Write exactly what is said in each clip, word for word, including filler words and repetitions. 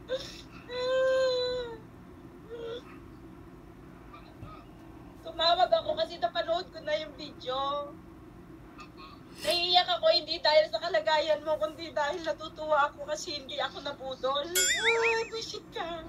Tumawag ako kasi napanood ko na yung video. Naiiyak ako hindi dahil sa kalagayan mo, kundi dahil natutuwa ako kasi hindi ako nabudol. Ay, buisit ka.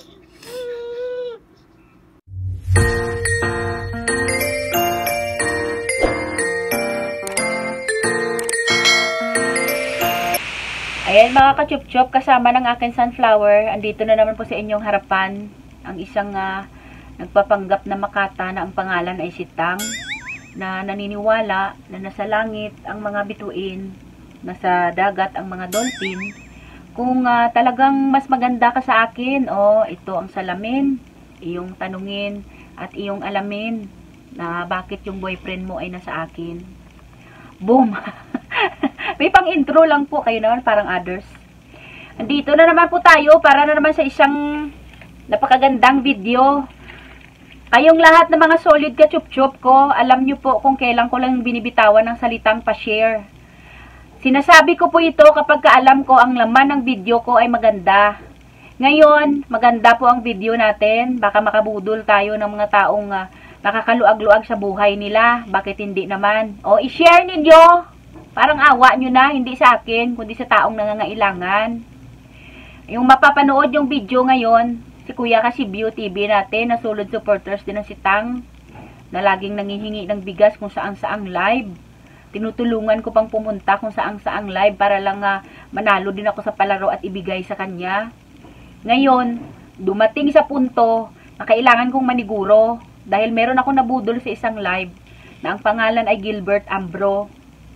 Ayan mga ka-chup-chup, kasama ng aking sunflower, andito na naman po sa inyong harapan ang isang uh, nagpapanggap na makata na ang pangalan ay si Tang, na naniniwala na nasa langit ang mga bituin, nasa dagat ang mga dolphin. Kung uh, talagang mas maganda ka sa akin, o oh, ito ang salamin, iyong tanungin at iyong alamin na bakit yung boyfriend mo ay nasa akin. Boom! May pang intro lang po kayo naman, parang others. Andito na naman po tayo para na naman sa isang napakagandang video. Kayong lahat ng mga solid ka-chup-chup ko, alam nyo po kung kailan ko lang binibitawan ng salitang pa-share. Sinasabi ko po ito kapag kaalam ko ang laman ng video ko ay maganda. Ngayon, maganda po ang video natin. Baka makabudol tayo ng mga taong uh, nakakaluag-luag sa buhay nila. Bakit hindi naman? O, i-share ninyo. Parang awa nyo na, hindi sa akin, kundi sa taong nangangailangan. Yung mapapanood yung video ngayon, si Kuya kasi Beauty T V natin, na solid supporters din ng si Tang, na laging nangihingi ng bigas kung saang-saang live. Tinutulungan ko pang pumunta kung saang-saang live para lang uh, manalo din ako sa palaro at ibigay sa kanya. Ngayon, dumating sa punto na kailangan kong maniguro dahil meron ako nabudol sa isang live na ang pangalan ay Gilbert Ambro.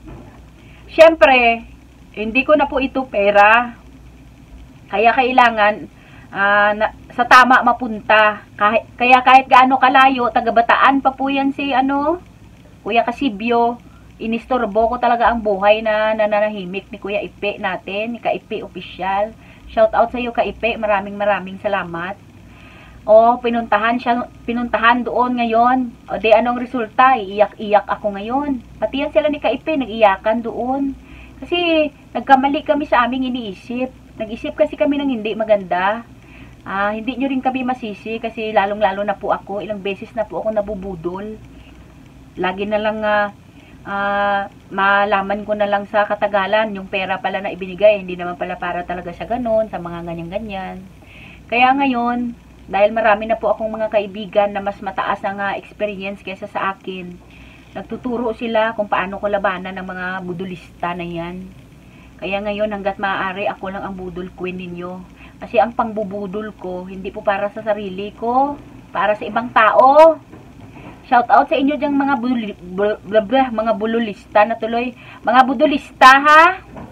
Siyempre, hindi ko na po ito pera. Kaya kailangan uh, na, sa tama mapunta. Kahit, kaya kahit gaano kalayo, taga-Bataan pa po yan si ano, Kuya Kasibyo. Inistorbo ko talaga ang buhay na nananahimik ni Kuya Ipe natin, ni Ka-Ipe Official. Shout out sa iyo Ka-Ipe, maraming maraming salamat. O, pinuntahan siya, pinuntahan doon ngayon. O, di anong resulta? Iiyak-iyak ako ngayon. Pati yan sila ni Ka-Ipe, nag-iyakan doon. Kasi, nagkamali kami sa aming iniisip. Nag-isip kasi kami ng hindi maganda. Ah, hindi nyo rin kami masisi kasi lalong-lalo na po ako. Ilang beses na po ako nabubudol. Lagi na lang, ah, ah, malaman ko na lang sa katagalan, yung pera pala na ibinigay, hindi naman pala para talaga sa ganon, sa mga ganyan-ganyan. Kaya ngayon, dahil marami na po akong mga kaibigan na mas mataas ang uh, experience kaysa sa akin, nagtuturo sila kung paano ko labanan ng mga budulista na yan. Kaya ngayon, hanggat maaari, ako lang ang budol queen ninyo. Kasi ang pangbubudol ko, hindi po para sa sarili ko, para sa ibang tao. Shout out sa inyo dyang mga bul bul bul bul mga bululista na tuloy. Mga budulista, ha?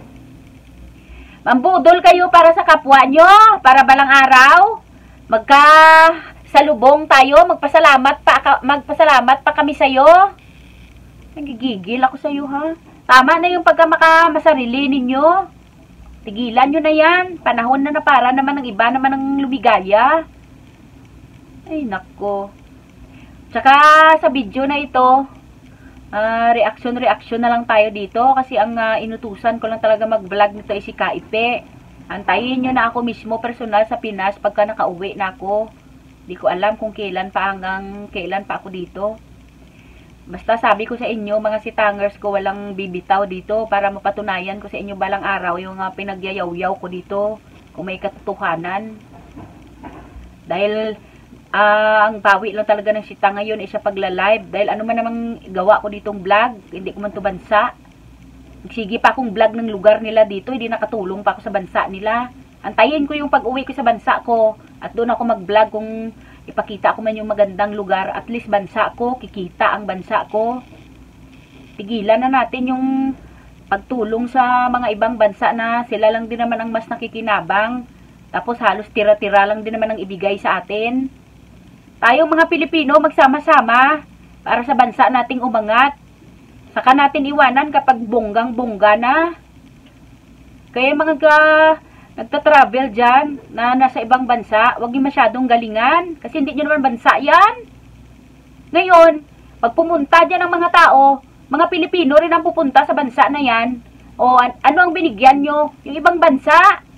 Mambudol kayo para sa kapwa nyo, para balang araw. Magka salubong tayo, magpasalamat pa magpasalamat pa kami sa iyo. Nagigigil ako sa iyo, ha. Tama na yung pagkamamasarili ninyo. Tigilan niyo na 'yan. Panahon na na para naman ng iba naman ang lumigaya. Ay nako. Tsaka sa video na ito, uh, reaction reaction na lang tayo dito kasi ang uh, inutusan ko lang talaga mag-vlog nito ay si Ka-Ipe. Antayin nyo na ako mismo personal sa Pinas pagka nakauwi na ako. Di ko alam kung kailan pa hanggang kailan pa ako dito. Basta sabi ko sa inyo, mga sitangers ko, walang bibitaw dito para mapatunayan ko sa inyo balang araw yung uh, pinagyayaw-yaw ko dito. Kung may katotohanan. Dahil uh, ang bawi lang talaga ng sita ngayon ay sa pagla-live. Dahil ano man namang gawa ko ditong vlog, hindi ko man to bansa. Sige pa akong vlog ng lugar nila dito, hindi nakatulong pa ako sa bansa nila. Antayin ko yung pag-uwi ko sa bansa ko at doon ako mag-vlog kung ipakita ko man yung magandang lugar. At least bansa ko, kikita ang bansa ko. Tigilan na natin yung pagtulong sa mga ibang bansa na sila lang din naman ang mas nakikinabang. Tapos halos tira-tira lang din naman ang ibigay sa atin. Tayong mga Pilipino magsama-sama para sa bansa nating umangat. Saka natin iwanan kapag bonggang-bongga na. Kaya mga ka, nagta-travel dyan na nasa ibang bansa, huwag niyo masyadong galingan. Kasi hindi nyo naman bansa yan. Ngayon, pag pumunta dyan ang mga tao, mga Pilipino rin ang pupunta sa bansa na yan. O an ano ang binigyan nyo? Yung ibang bansa.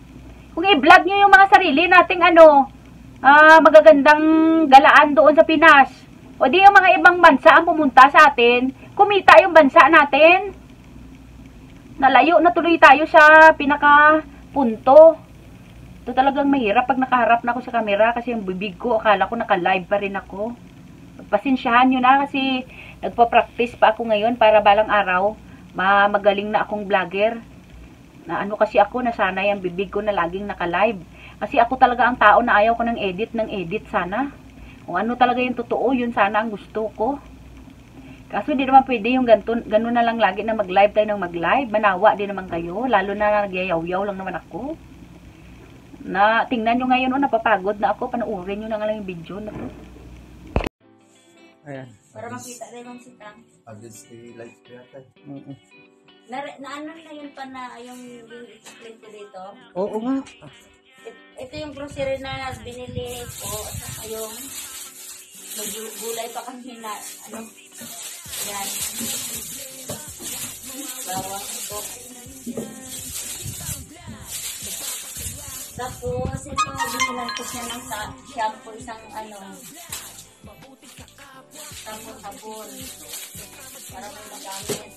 Kung i-vlog nyo yung mga sarili nating ano, ah, magagandang galaan doon sa Pinas. O di yung mga ibang bansa ang pumunta sa atin, kumita yung bansa natin. Nalayo na tuloy tayo sa pinaka-punto. Ito talagang mahirap pag nakaharap na ako sa camera kasi yung bibig ko, akala ko naka-live pa rin ako. Pasensyahan nyo na kasi nagpa-practice pa ako ngayon para balang araw ma magaling na akong vlogger. Na ano kasi ako, nasanay ang bibig ko na laging naka-live. Kasi ako talaga ang tao na ayaw ko ng edit ng edit sana. Kung ano talaga yung totoo, yun sana ang gusto ko. Kaso hindi naman pwede yung ganun, ganun na lang lagi na mag-live tayo ng mag-live. Manawa din naman kayo, lalo na nagyayaw-yaw lang naman ako. Na tingnan nyo ngayon, oh, napapagod na ako, panoorin nyo na nga lang yung video na to. Ayan. Para makita rin ang sitang. Against the light ko yata. Mm-mm. Na, na ano na yun pa na yung explain ko dito. Oo nga. It- Ito yung grocery na binili ko. At saka yung maggulay pa kami na ano. Yan. Bawang ito. Tapos ito binilan ko siya ng sa- shampoo isang ano. Tapos sabon. Para may magamit.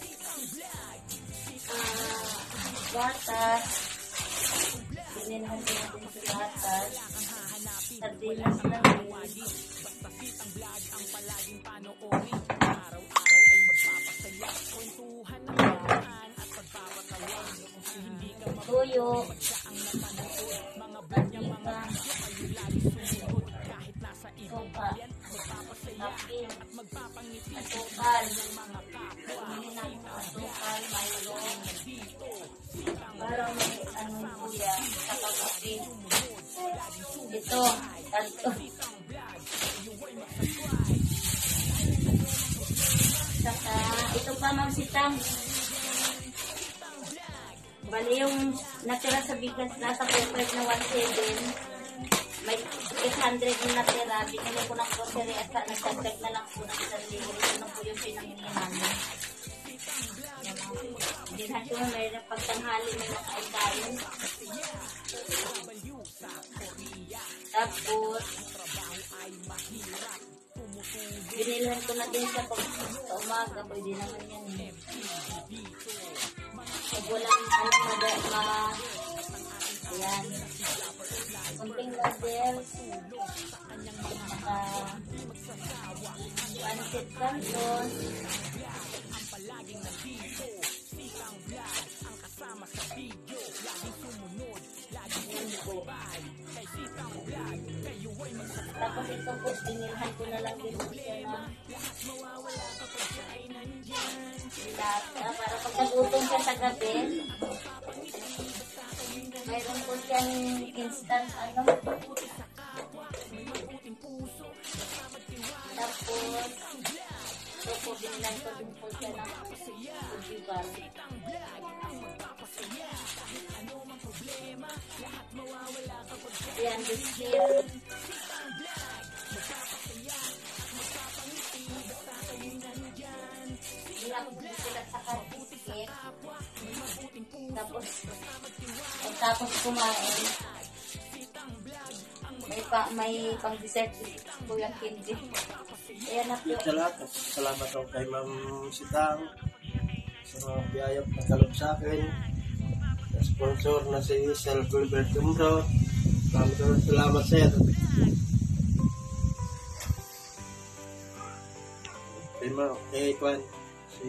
Ah, gatas. Binilhan ko natin sa gatas. Sardinas na rin. Tuyo. Mantika. Suka. Kape. Asukal. Bumili ng asukal, mayroon. Para may ano kuya, saka kape. Ito, tanto. Saka, ito pa magsitang. Bali yung natira sa bigas nasa corporate na one seven. May eight hundred yung natira. Binili ko ng grocery at nagtagdag na lang po ng isang libo. Ito na po yung pinamili namin. Dinhan ko na may pagtanghali may nakain tayo. Tapos, binilhan ko na din siya pag sa umaga. Pwede naman yan eh. Pag walang ano ma... ma ayan. Kunting noodles. Saka pancit canton. Tapos ito po, binilhan ko na lang din siya na lata para pag nagutom siya sa gabi, mayroon po siyang instant ano. Tapos ito po, binilhan ko din po siya ng kujiban. Ayan, biscuit. Hindi ako biscuit at saka biscuit. Tapos, tapos kumain. May pa, may pang dessert po yung candy. Ayan na po. Salamat. Salamat ako kay Ma'am Sitang sa mga biyayang nakalap sa akin. Sa sponsor na si Sel Gilbert Dumro. Salamat, salamat sir. Kay Ma'am, kay Kwan, si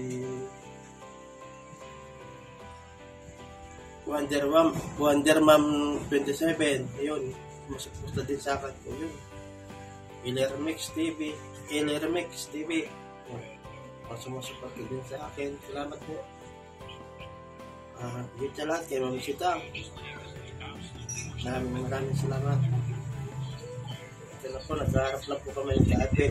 Wonder Ma'am, Wonder Ma'am twenty-seven, ayun, masupusta din sa akin ko yun. Ilermix T V, Ilermix T V, masumasupport din sa akin, salamat po. Ah, uh, yun sa lahat, kay Ma'am Sitang. Maraming maraming salamat. Ito na po, nag-aarap lang po kami ng ka-epic.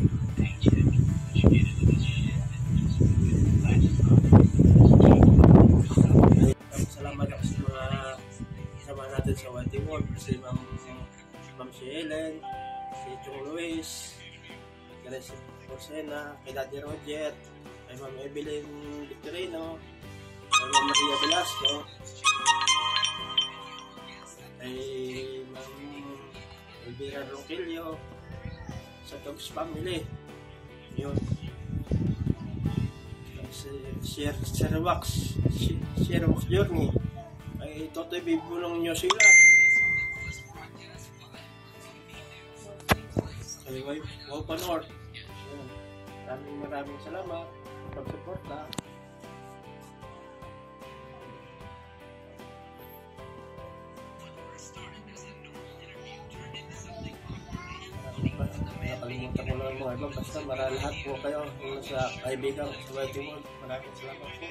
Salamat ako sa mga kasama natin sa Whitey World. Si Ma'am Ma'am si Helen, si Chong Luis, kay si Rosena, kay Daddy Roger, kay Ma'am Evelyn Victorino, kay Ma'am Maria Velasco, Kay Ma'am Elvira Roquillo, sa Dogs Family. Yun. Si Sir Sir Wax, si Sir Wax Journey. Ay Totoy Bibulong New Zealand. Kay Wapa North. Yun. Maraming maraming salamat sa pagsuporta. Nakalimutan ko lang mga iba. Basta maralahat po kayo yung sa kaibigan sa Whitey World. Maraming salamat po.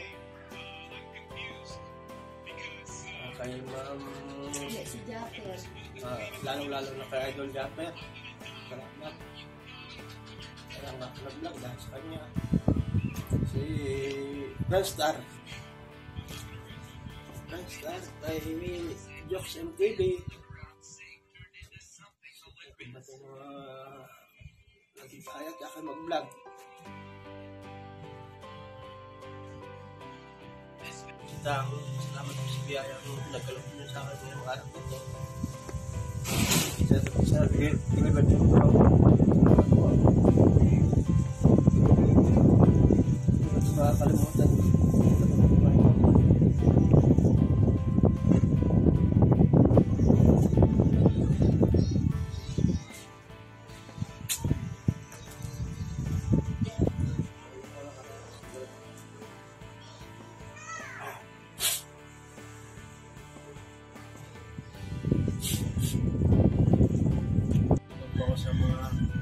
Uh, kay Ma'am Si Japper. uh, lalong-lalo na kay Idol Japper. Salamat. Kaya nga vlog dahil sa kanya. Si Franstar. Franstar kay Jokes M T V. Ba't yung mga nagkikaya ka kayo mag-vlog? Kita ako, salamat po sa biyaya mo. Nagkalap mo sa akin ngayong araw ko ito. Isa sa isa, ginibad yung ito. Mas makakalimutan. Sa mga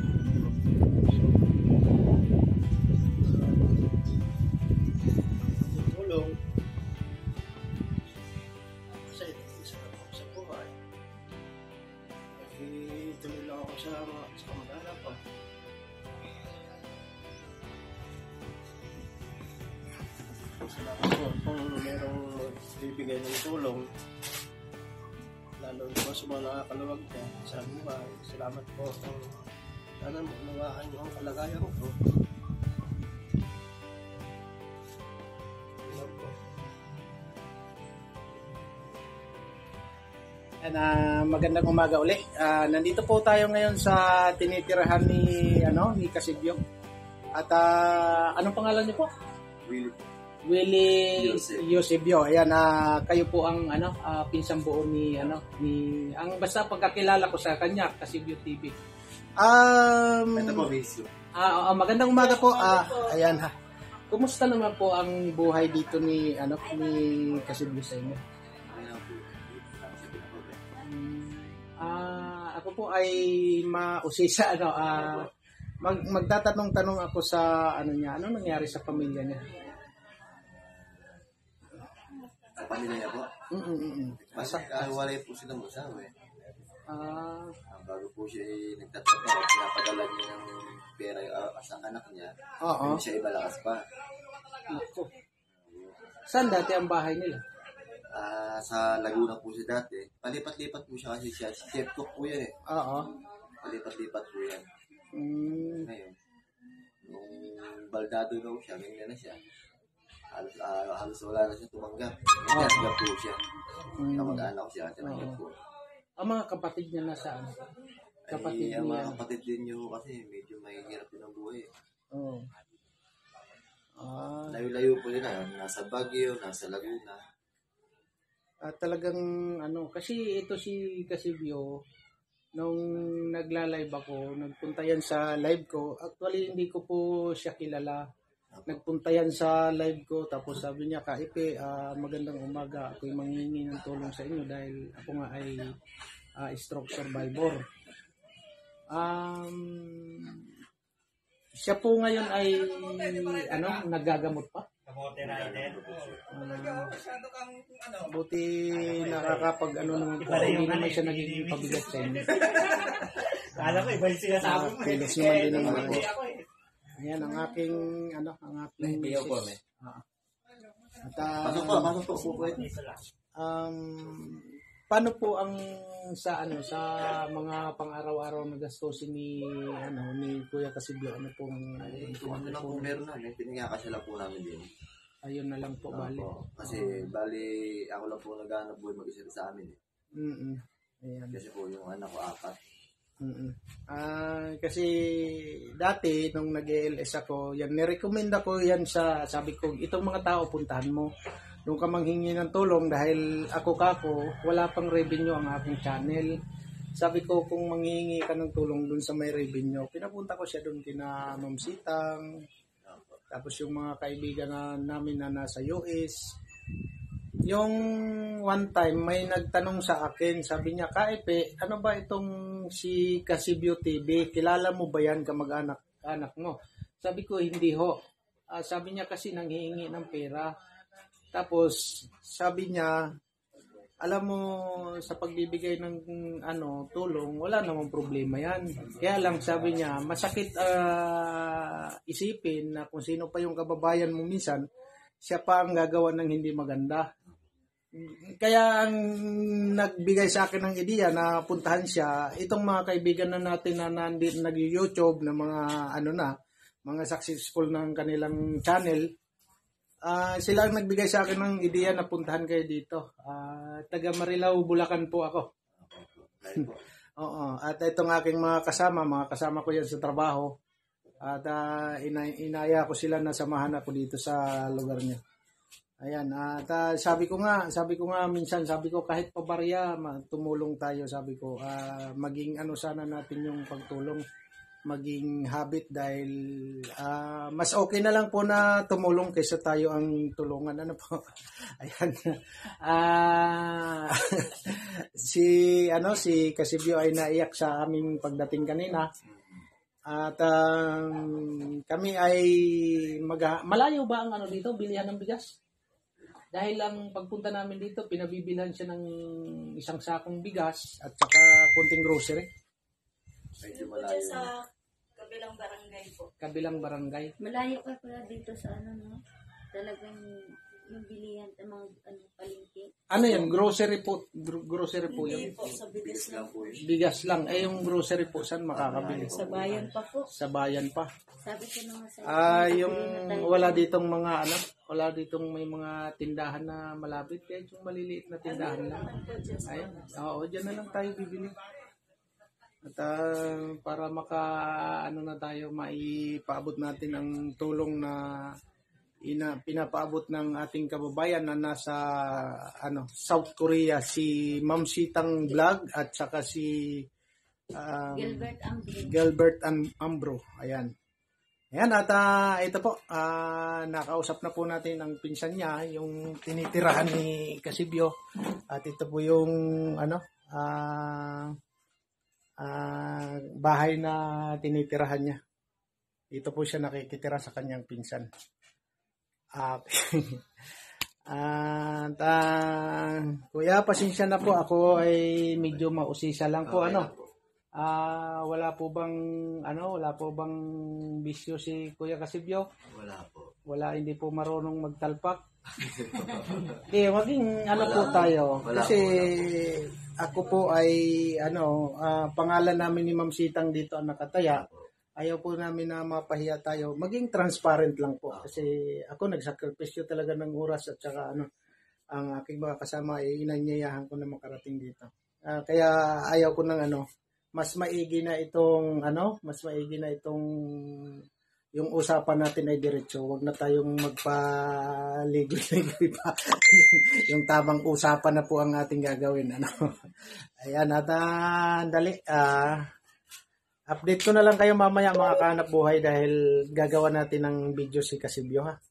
tulong kasi isa na ako sa buhay kasi tuloy lang ako sa mga sa kamag-anak ko. Salamat po kung merong bibigay ng tulong lalo po sa mga nakakaluwag niya sa buhay. Salamat po kung sana maunawaan niyo ang kalagayan ko. Salamat po. And, uh, magandang umaga uli. Uh, nandito po tayo ngayon sa tinitirahan ni ano ni Casibio. At uh, anong pangalan niyo po? Willie. Willie Yosef. Eusebio. Ayan, uh, kayo po ang ano uh, pinsang buo ni ano ni ang basta pagkakilala ko sa kanya Casibio T V. Um Ito po, Visio. Ah, uh, magandang umaga po. Ah, ayan ha. Kumusta naman po ang buhay dito ni ano ni Casibio sa inyo? Ah, ako po ay mausisa ano ah mag magtatanong-tanong ako sa ano niya, ano nangyari sa pamilya niya? Sa pamilya niya po? Mm-mm. Basta kahiwalay po silang mag-asawa eh. Ah, Ah, bago po siya eh, nagtatrabaho, pinapadala niya ng pera uh, sa anak niya. oo. Hindi siya ibalakas pa. Ako. Saan dati ang bahay nila? Ah, sa Laguna po siya dati. Palipat-lipat po siya kasi siya. Chef cook po yan eh. Oo. Palipat-lipat po yan. Mm, Ngayon, nung baldado daw siya, ganyan na siya. Halos, ah, halos wala na siya tumanggap. Nagtanggap po siya. mm. Kamag-anak siya, tinanggap po. Ang mga kapatid niya nasaan? Kapatid Ay, ang niya. mga kapatid din niyo kasi medyo mahihirap din ang buhay. Oo. Ah, Layo-layo po nila. Nasa Baguio, nasa Laguna. at talagang ano, kasi ito si Casibio, nung nagla-live ako, nagpunta yan sa live ko. Actually, hindi ko po siya kilala. Nagpunta yan sa live ko, tapos sabi niya, Kaipe, ah, magandang umaga. Ako'y manghingi ng tulong sa inyo dahil ako nga ay ah, stroke survivor. Um, siya po ngayon ay ano, nagagamot pa. Ah, buti nakakapag ano naman po, hindi naman siya nagiging pabigat sa inyo. Kala ko iba yung sinasabi mo. Ah, kilos naman din naman ako. Ayan ang aking ano, ang aking Piyaw po, misis. Ah. At ah, Pasok po, pasok po po po. um, paano po ang sa ano sa mga pang-araw-araw na gastusin ni ano ni Kuya Casibio, ano pong Ay, ito ano lang po meron namin. Pinangyakas lang po namin din. ayun na lang po bali. Opo. Kasi bali, ako lang po naghanap buhay mag-isa sa amin. Eh. Mm. Ayan. Kasi po yung anak ko apat. Mm-mm. Ah, kasi dati nung nag-A L S ako, yan nirecommend ako yan sa sabi ko, itong mga tao puntahan mo. Nung ka manghingi ng tulong dahil ako kako, wala pang revenue ang aking channel. Sabi ko kung manghihingi ka ng tulong dun sa may revenue, pinapunta ko siya dun kina Ma'am Sitang, tapos yung mga kaibigan na namin na nasa U S. Yung one time may nagtanong sa akin, sabi niya, Kaipe, ano ba itong si Casibio T V? Kilala mo ba yan kamag-anak anak mo? Sabi ko, hindi ho. Uh, sabi niya kasi nanghihingi ng pera. Tapos sabi niya, alam mo sa pagbibigay ng ano tulong, wala namang problema yan. Kaya lang sabi niya, masakit uh, isipin na kung sino pa yung kababayan mo minsan, siya pa ang gagawa ng hindi maganda. Kaya ang nagbigay sa akin ng ideya na puntahan siya, itong mga kaibigan na natin na nandito nag-YouTube na mga ano na, mga successful ng kanilang channel, uh, sila ang nagbigay sa akin ng ideya na puntahan kayo dito. Uh, taga Marilao, Bulacan po ako. Oo, at itong aking mga kasama, mga kasama ko yan sa trabaho. At uh, ina- inaya ko sila na samahan ako dito sa lugar niya. Ayan, at uh, sabi ko nga, sabi ko nga minsan, sabi ko kahit pabarya, tumulong tayo, sabi ko, uh, maging ano sana natin yung pagtulong, maging habit dahil uh, mas okay na lang po na tumulong kaysa tayo ang tulungan. Ano po? Ayan. Uh, si ano si Casibio ay naiyak sa aming pagdating kanina. At um, kami ay mag- malayo ba ang ano dito, bilihan ng bigas? Dahil lang pagpunta namin dito, pinabibilhan siya ng isang sakong bigas at saka konting grocery. Medyo malayo. Sa kabilang barangay po. Kabilang barangay. Malayo ka pala dito sa ano, no? Talagang yung bilihan ng mga ano, palengke. Ano yan? Grocery po? Gro- grocery po Hindi yan? po, sa bigas lang po. Bigas lang. Eh, yung grocery po, saan makakabili? Sa bayan pa po. Sa bayan pa. Sabi ko naman sa Ah, yung wala ditong mga ano, wala ditong may mga tindahan na malapit, kahit yung maliliit na tindahan lang. Ayun. Oo, diyan na lang tayo bibili. At uh, para maka ano na tayo maipaabot natin ang tulong na ina pinapaabot ng ating kababayan na nasa ano South Korea, si Ma'am Sitang Vlog at saka si um, Gilbert Ambro. Gilbert Ambro. Ayan. Ayan, at uh, ito po, uh, nakausap na po natin ang pinsan niya, yung tinitirahan ni Casibio. At ito po yung ano, uh, uh, bahay na tinitirahan niya. Dito po siya nakikitira sa kanyang pinsan. Uh, at uh, kuya, pasensya na po, ako ay medyo mausisa lang po. Okay, ano. po. Ah, uh, wala po bang ano, wala po bang bisyo si Kuya Casibio? Wala po. Wala, hindi po marunong magtalpak. Eh, maging ano po tayo. Wala Kasi po, ako po ay ano, uh, pangalan namin ni Ma'am Sitang dito ang nakataya. Ayaw po namin na mapahiya tayo. Maging transparent lang po. Kasi ako nagsakripisyo talaga ng oras at saka ano, ang aking mga kasama ay inanyayahan ko na makarating dito. Uh, kaya ayaw ko ng ano, mas maigi na itong ano, mas maigi na itong yung usapan natin ay diretso. Huwag na tayong magpaligoy-ligoy pa. yung, yung tamang usapan na po ang ating gagawin. Ano? Ayan, at uh, dali. Uh, update ko na lang kayo mamaya mga kahanap buhay dahil gagawa natin ng video si Casibio, ha.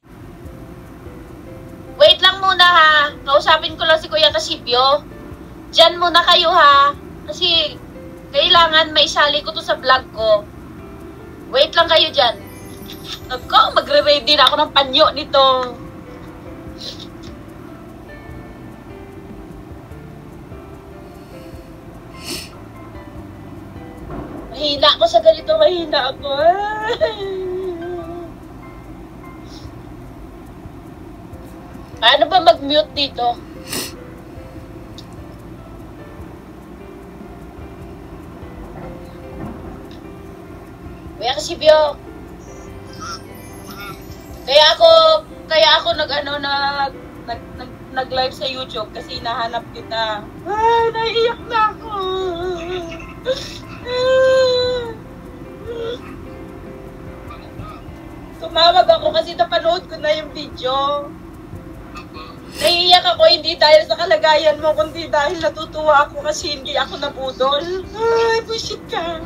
Wait lang muna ha. Kausapin ko lang si Kuya Casibio. Diyan muna kayo ha. Kasi kailangan maisali ko to sa vlog ko. Wait lang kayo dyan. Nako, magre-ready na ako ng panyo nito. Mahina ako sa ganito, mahina ako. Paano ba mag-mute dito? Kuya Casibio. Kaya ako, kaya ako nag ano nag nag, nag nag-live sa YouTube kasi nahanap kita. Ay, naiiyak na ako. Tumawag ako kasi napanood ko na yung video. Naiiyak ako hindi dahil sa kalagayan mo, kundi dahil natutuwa ako kasi hindi ako nabudol. Ay, bullshit ka.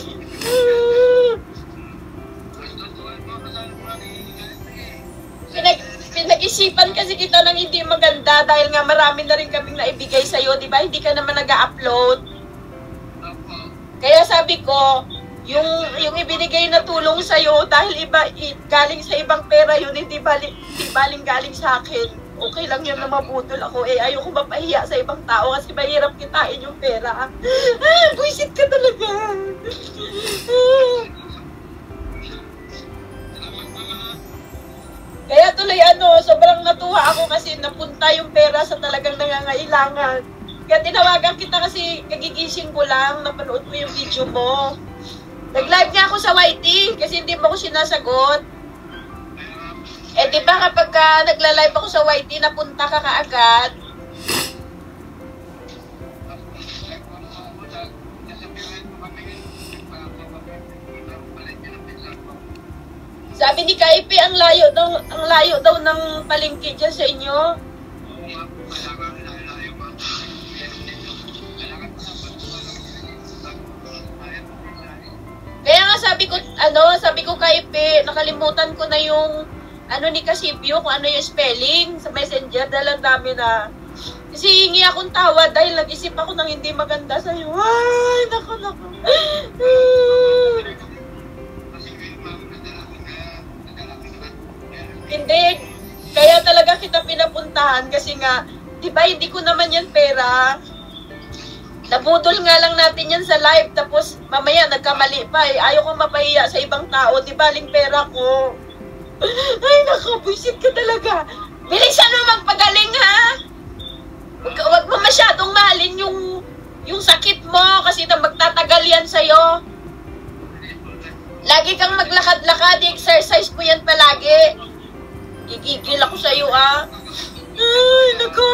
Pinag pinag-isipan kasi kita ng hindi maganda dahil nga marami na rin kaming naibigay sa'yo, di ba? Hindi ka naman nag-upload. Kaya sabi ko, yung yung ibinigay na tulong sa'yo dahil iba, i, galing sa ibang pera yun, hindi baling, hindi baling galing sa akin. Okay lang yun na mabudol ako. Eh, ayoko mapahiya sa ibang tao kasi mahirap kitain yung pera. Ah, buisit ka talaga. Kaya tuloy ano, sobrang natuwa ako kasi napunta yung pera sa talagang nangangailangan. Kaya tinawagan kita kasi kagigising ko lang, napanood ko yung video mo. Nag-live nga ako sa Y T kasi hindi mo ko sinasagot. Eh di ba kapag ka nagla-live ako sa Y T, napunta ka kaagad. Sabi ni Kaipi, ang layo daw, ang layo daw ng palengke dyan sa inyo. Kaya nga sabi ko, ano, sabi ko Kaipi, nakalimutan ko na yung ano ni Casibio, kung ano yung spelling sa messenger, dahil ang dami na. Kasi hingi akong tawad dahil nag-isip ako ng hindi maganda sa'yo. Ay, naku, naku. Hindi. Kaya talaga kita pinapuntahan kasi nga, di ba hindi ko naman yan pera. Nabudol nga lang natin yan sa live tapos mamaya nagkamali pa eh. Ayaw kong mapahiya sa ibang tao, di baling pera ko. Ay naku, buisit ka talaga. Bilisan mo magpagaling ha. Huwag, huwag mo masyadong mahalin yung, yung sakit mo kasi na magtatagal yan sa'yo. Lagi kang maglakad-lakad, exercise mo yan palagi. Gigigil ako sa'yo ah. Ay naku.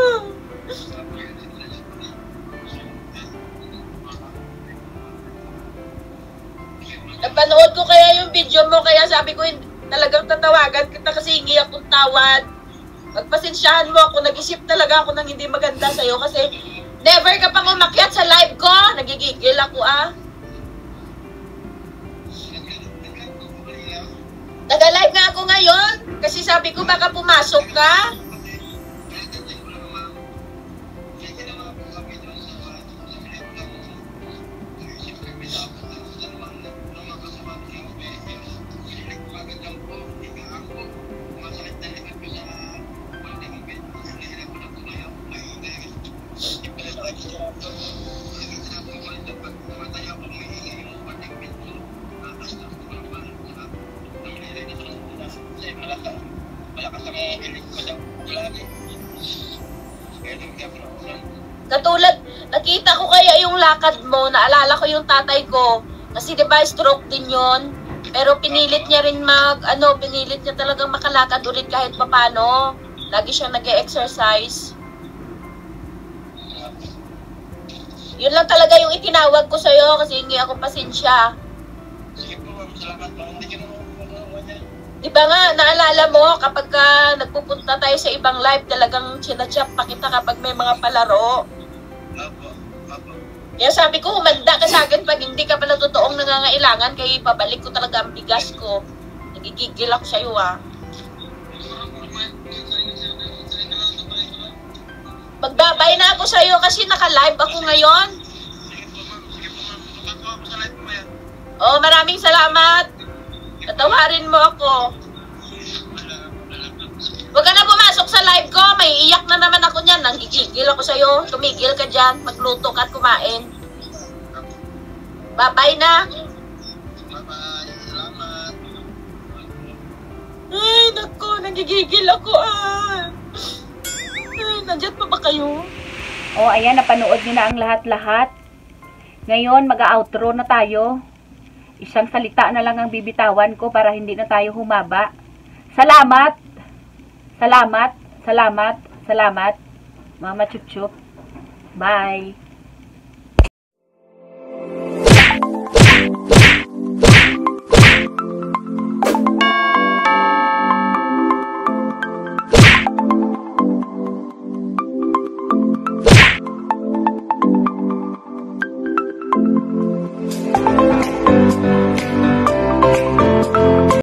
Napanood ko kaya yung video mo, kaya sabi ko talagang tatawagan kita kasi hingi akong tawad. Magpasensyahan mo ako, nag-isip talaga ako ng hindi maganda sa'yo kasi never ka pang umakyat sa live ko. Nagigigil ako ah. Nag-live nga ako ngayon kasi sabi ko baka pumasok ka. Katulad, nakita ko kaya yung lakad mo, naalala ko yung tatay ko. Kasi diba stroke din yon. Pero pinilit niya rin mag, ano, pinilit niya talagang makalakad ulit kahit papano. Lagi siyang nag-e-exercise. Yun lang talaga yung itinawag ko sa'yo kasi hindi ako pasensya. Sige po, ma'am, salamat po. Hindi ka naman Diba nga, naalala mo, kapag ka nagpupunta tayo sa ibang live, talagang sinadjap pa kita kapag may mga palaro. Apo, apo. Kaya sabi ko, humanda ka sa akin pag hindi ka pala totoong nangangailangan, kaya ipabalik ko talaga ang bigas ko. Nagigigil ako sa'yo ah. Magbabay na ako sa'yo kasi naka-live ako ngayon. Sige po, ma'am. Sige po, ma'am. Tukat ako sa live mo yan. Oh, maraming salamat. Tatawarin mo ako. Huwag ka na pumasok sa live ko. May iyak na naman ako niyan. Nanggigigil ako sa'yo. Tumigil ka dyan. Magluto ka at kumain. Bye-bye na. Bye-bye. Salamat. Ay, naku. Nanggigigil ako ah. Ay, nandyan pa ba kayo? O, ayan. Napanood nyo na ang lahat-lahat. Ngayon, mag-outro na tayo. Isang salita na lang ang bibitawan ko para hindi na tayo humaba. Salamat! Salamat! Salamat! Salamat. Mama Chup Chup. Bye.